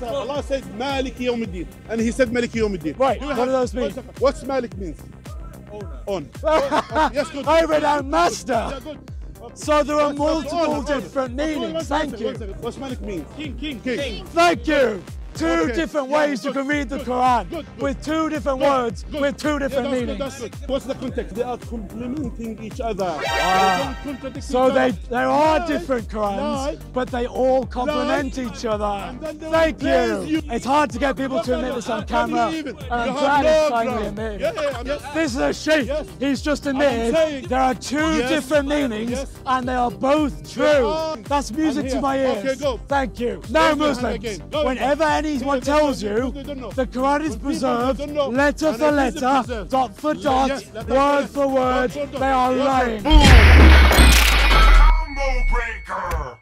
Allah said Maliki Yawmiddin, and He said Maliki Yawmiddin. Right, what do those mean? What's Malik means? On. Yes, good. I read out master. Yeah, good. So there are multiple different meanings. Thank you. What's Malik mean? King. Thank you. Two different ways you can read the Quran with two different words with two different meanings. That's good. What's the context? They are complementing each other. So there are different Qurans, but they all complement each other. Thank you. It's hard to get people to admit this on camera, and I'm glad it's finally admitted. This is a sheikh. He's just admitted there are two different meanings, and they are both true. That's music to my ears. Thank you. Now Muslims, whenever anyone tells you the Quran is preserved, letter for letter, dot for dot, word for word, they are lying. Combo breaker.